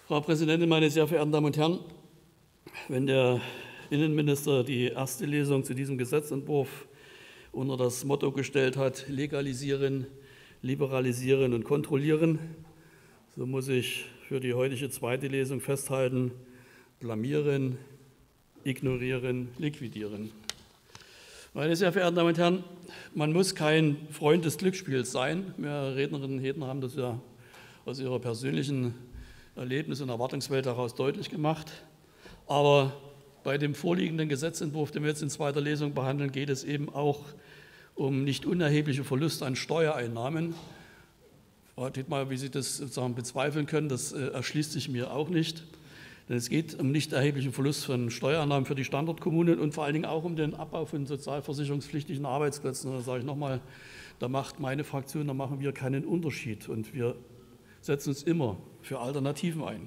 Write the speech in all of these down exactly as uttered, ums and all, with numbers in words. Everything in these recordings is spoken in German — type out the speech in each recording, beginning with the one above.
Frau Präsidentin, meine sehr verehrten Damen und Herren! Wenn der Innenminister die erste Lesung zu diesem Gesetzentwurf unter das Motto gestellt hat, legalisieren, liberalisieren und kontrollieren, so muss ich für die heutige zweite Lesung festhalten, blamieren, ignorieren, liquidieren. Meine sehr verehrten Damen und Herren, man muss kein Freund des Glücksspiels sein. Mehrere Rednerinnen und Redner haben das ja aus ihrer persönlichen Erlebnis- und Erwartungswelt heraus deutlich gemacht. Aber bei dem vorliegenden Gesetzentwurf, den wir jetzt in zweiter Lesung behandeln, geht es eben auch um nicht unerhebliche Verluste an Steuereinnahmen. Frau Dittmeier, wie Sie das sozusagen bezweifeln können, das erschließt sich mir auch nicht. Denn es geht um nicht erheblichen Verlust von Steuereinnahmen für die Standortkommunen und vor allen Dingen auch um den Abbau von sozialversicherungspflichtigen Arbeitsplätzen. Und da sage ich nochmal, da macht meine Fraktion, da machen wir keinen Unterschied und wir setzen uns immer für Alternativen ein.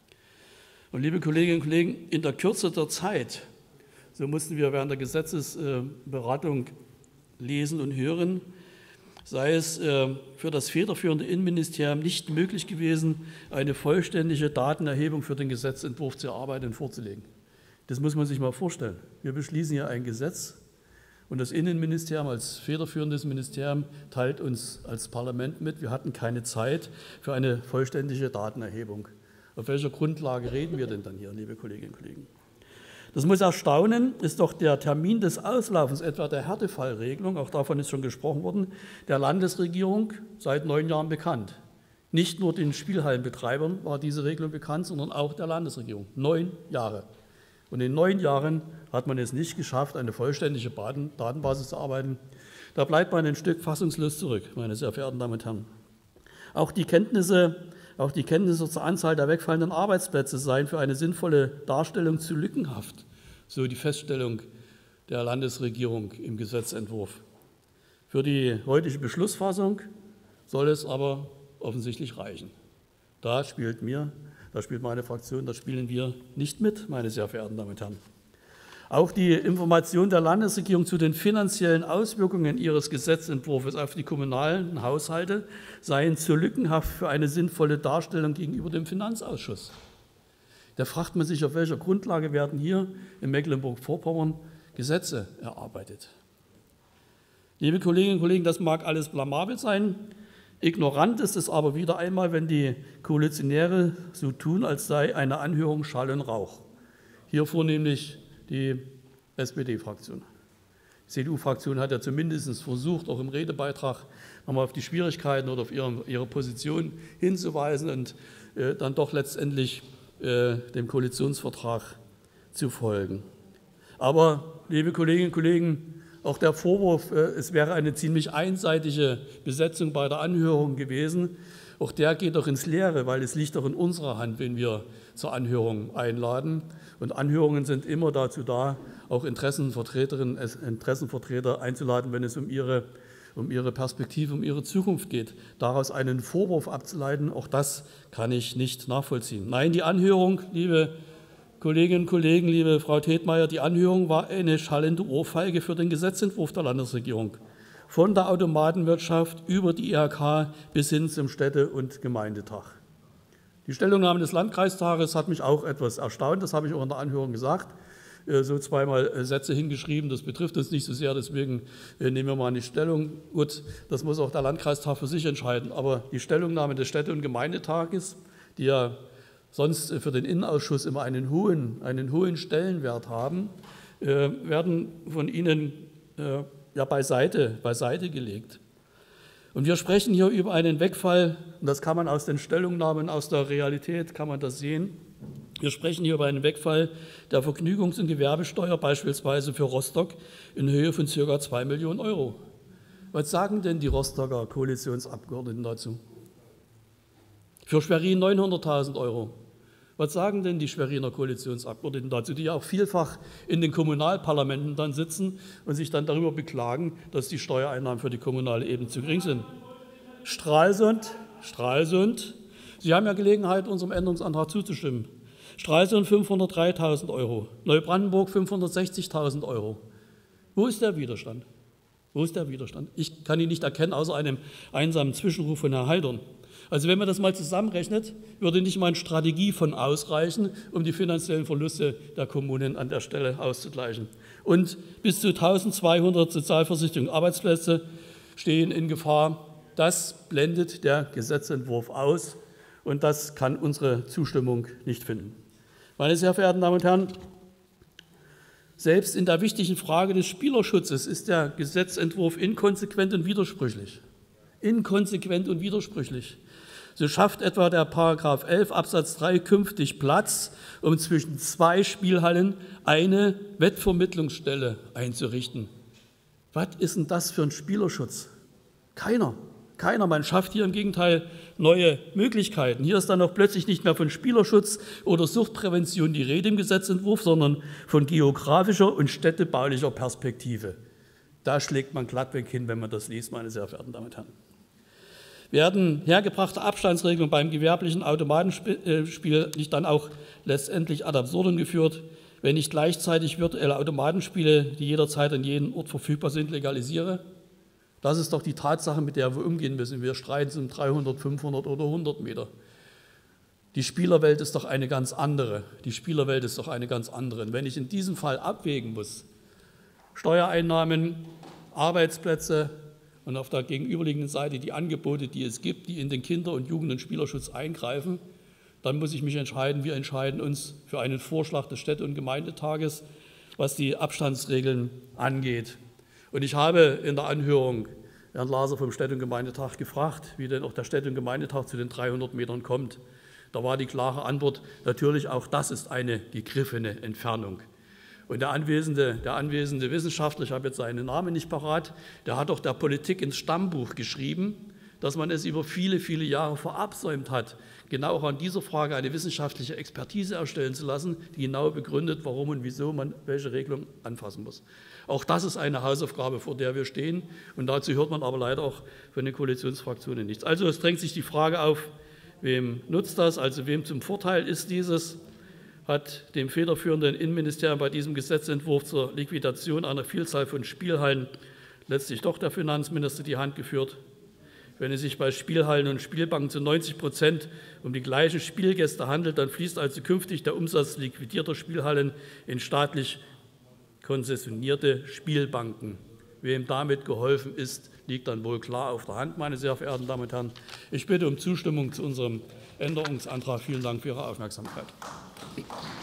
Und liebe Kolleginnen und Kollegen, in der Kürze der Zeit, so mussten wir während der Gesetzesberatung lesen und hören, sei es für das federführende Innenministerium nicht möglich gewesen, eine vollständige Datenerhebung für den Gesetzentwurf zu erarbeiten und vorzulegen. Das muss man sich mal vorstellen. Wir beschließen hier ein Gesetz und das Innenministerium als federführendes Ministerium teilt uns als Parlament mit, wir hatten keine Zeit für eine vollständige Datenerhebung. Auf welcher Grundlage reden wir denn dann hier, liebe Kolleginnen und Kollegen? Das muss erstaunen, ist doch der Termin des Auslaufens etwa der Härtefallregelung, auch davon ist schon gesprochen worden, der Landesregierung seit neun Jahren bekannt. Nicht nur den Spielhallenbetreibern war diese Regelung bekannt, sondern auch der Landesregierung. Neun Jahre. Und in neun Jahren hat man es nicht geschafft, eine vollständige Datenbasis zu erarbeiten. Da bleibt man ein Stück fassungslos zurück, meine sehr verehrten Damen und Herren. Auch die Kenntnisse Auch die Kenntnisse zur Anzahl der wegfallenden Arbeitsplätze seien für eine sinnvolle Darstellung zu lückenhaft, so die Feststellung der Landesregierung im Gesetzentwurf. Für die heutige Beschlussfassung soll es aber offensichtlich reichen. Da spielt mir, da spielt meine Fraktion, da spielen wir nicht mit, meine sehr verehrten Damen und Herren. Auch die Information der Landesregierung zu den finanziellen Auswirkungen ihres Gesetzentwurfs auf die kommunalen Haushalte seien zu lückenhaft für eine sinnvolle Darstellung gegenüber dem Finanzausschuss. Da fragt man sich, auf welcher Grundlage werden hier in Mecklenburg-Vorpommern Gesetze erarbeitet. Liebe Kolleginnen und Kollegen, das mag alles blamabel sein. Ignorant ist es aber wieder einmal, wenn die Koalitionäre so tun, als sei eine Anhörung Schall und Rauch. Hier vornehmlich die S P D-Fraktion. Die C D U-Fraktion hat ja zumindest versucht, auch im Redebeitrag nochmal auf die Schwierigkeiten oder auf ihre, ihre Position hinzuweisen und äh, dann doch letztendlich äh, dem Koalitionsvertrag zu folgen. Aber, liebe Kolleginnen und Kollegen, auch der Vorwurf, äh, es wäre eine ziemlich einseitige Besetzung bei der Anhörung gewesen, auch der geht doch ins Leere, weil es liegt doch in unserer Hand, wenn wir zur Anhörung einladen. Und Anhörungen sind immer dazu da, auch Interessenvertreterinnen, Interessenvertreter einzuladen, wenn es um ihre, um ihre Perspektive, um ihre Zukunft geht. Daraus einen Vorwurf abzuleiten, auch das kann ich nicht nachvollziehen. Nein, die Anhörung, liebe Kolleginnen und Kollegen, liebe Frau Tetmeier, die Anhörung war eine schallende Ohrfeige für den Gesetzentwurf der Landesregierung. Von der Automatenwirtschaft über die I H K bis hin zum Städte- und Gemeindetag. Die Stellungnahme des Landkreistages hat mich auch etwas erstaunt, das habe ich auch in der Anhörung gesagt, so zweimal Sätze hingeschrieben, das betrifft uns nicht so sehr, deswegen nehmen wir mal nicht Stellung. Gut, das muss auch der Landkreistag für sich entscheiden, aber die Stellungnahme des Städte- und Gemeindetages, die ja sonst für den Innenausschuss immer einen hohen, einen hohen Stellenwert haben, werden von Ihnen ja, beiseite, beiseite gelegt. Und wir sprechen hier über einen Wegfall, und das kann man aus den Stellungnahmen, aus der Realität, kann man das sehen. Wir sprechen hier über einen Wegfall der Vergnügungs- und Gewerbesteuer, beispielsweise für Rostock, in Höhe von ca. zwei Millionen Euro. Was sagen denn die Rostocker Koalitionsabgeordneten dazu? Für Schwerin neunhunderttausend Euro. Was sagen denn die Schweriner Koalitionsabgeordneten dazu, die ja auch vielfach in den Kommunalparlamenten dann sitzen und sich dann darüber beklagen, dass die Steuereinnahmen für die kommunale Ebene zu gering sind? Stralsund, Stralsund, Sie haben ja Gelegenheit, unserem Änderungsantrag zuzustimmen. Stralsund fünfhundertdreitausend Euro, Neubrandenburg fünfhundertsechzigtausend Euro. Wo ist der Widerstand? Wo ist der Widerstand? Ich kann ihn nicht erkennen, außer einem einsamen Zwischenruf von Herrn Heidorn. Also wenn man das mal zusammenrechnet, würde nicht mal ein Strategiefonds ausreichen, um die finanziellen Verluste der Kommunen an der Stelle auszugleichen. Und bis zu eintausendzweihundert Sozialversicherungsarbeitsplätze stehen in Gefahr. Das blendet der Gesetzentwurf aus und das kann unsere Zustimmung nicht finden. Meine sehr verehrten Damen und Herren, selbst in der wichtigen Frage des Spielerschutzes ist der Gesetzentwurf inkonsequent und widersprüchlich. Inkonsequent und widersprüchlich. So schafft etwa der Paragraph elf Absatz drei künftig Platz, um zwischen zwei Spielhallen eine Wettvermittlungsstelle einzurichten. Was ist denn das für ein Spielerschutz? Keiner. Keiner. Man schafft hier im Gegenteil neue Möglichkeiten. Hier ist dann auch plötzlich nicht mehr von Spielerschutz oder Suchtprävention die Rede im Gesetzentwurf, sondern von geografischer und städtebaulicher Perspektive. Da schlägt man glattweg hin, wenn man das liest, meine sehr verehrten Damen und Herren. Werden hergebrachte Abstandsregelungen beim gewerblichen Automatenspiel nicht dann auch letztendlich ad absurdum geführt, wenn ich gleichzeitig virtuelle Automatenspiele, die jederzeit an jedem Ort verfügbar sind, legalisiere? Das ist doch die Tatsache, mit der wir umgehen müssen. Wir streiten um dreihundert, fünfhundert oder hundert Meter. Die Spielerwelt ist doch eine ganz andere. Die Spielerwelt ist doch eine ganz andere. Und wenn ich in diesem Fall abwägen muss, Steuereinnahmen, Arbeitsplätze, und auf der gegenüberliegenden Seite die Angebote, die es gibt, die in den Kinder- und Jugend- und Spielerschutz eingreifen, dann muss ich mich entscheiden. Wir entscheiden uns für einen Vorschlag des Städte- und Gemeindetages, was die Abstandsregeln angeht. Und ich habe in der Anhörung Herrn Laser vom Städte- und Gemeindetag gefragt, wie denn auch der Städte- und Gemeindetag zu den dreihundert Metern kommt. Da war die klare Antwort, natürlich auch das ist eine gegriffene Entfernung. Und der anwesende, der anwesende Wissenschaftler, ich habe jetzt seinen Namen nicht parat, der hat doch der Politik ins Stammbuch geschrieben, dass man es über viele, viele Jahre verabsäumt hat, genau auch an dieser Frage eine wissenschaftliche Expertise erstellen zu lassen, die genau begründet, warum und wieso man welche Regelung anfassen muss. Auch das ist eine Hausaufgabe, vor der wir stehen. Und dazu hört man aber leider auch von den Koalitionsfraktionen nichts. Also es drängt sich die Frage auf, wem nutzt das, also wem zum Vorteil ist dieses? Hat dem federführenden Innenministerium bei diesem Gesetzentwurf zur Liquidation einer Vielzahl von Spielhallen letztlich doch der Finanzminister die Hand geführt? Wenn es sich bei Spielhallen und Spielbanken zu neunzig Prozent um die gleichen Spielgäste handelt, dann fließt also künftig der Umsatz liquidierter Spielhallen in staatlich konzessionierte Spielbanken. Wem damit geholfen ist, liegt dann wohl klar auf der Hand, meine sehr verehrten Damen und Herren. Ich bitte um Zustimmung zu unserem Änderungsantrag. Vielen Dank für Ihre Aufmerksamkeit.